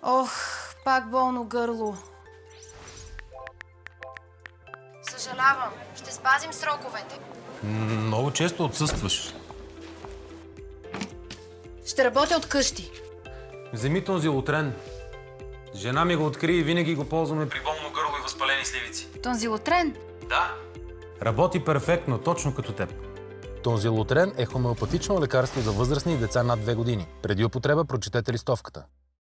Ох, пак болно гърло. Съжалявам, ще спазим сроковете. Много често отсъстваш. Ще работя от къщи. Вземи този лутрен. Жена ми го откри и винаги го ползваме при болно гърло и възпалени сливици. Тонзилотрен? Да. Работи перфектно, точно като теб. Тонзилотрен е хомеопатично лекарство за възрастни и деца над 2 години. Преди употреба прочетете листовката.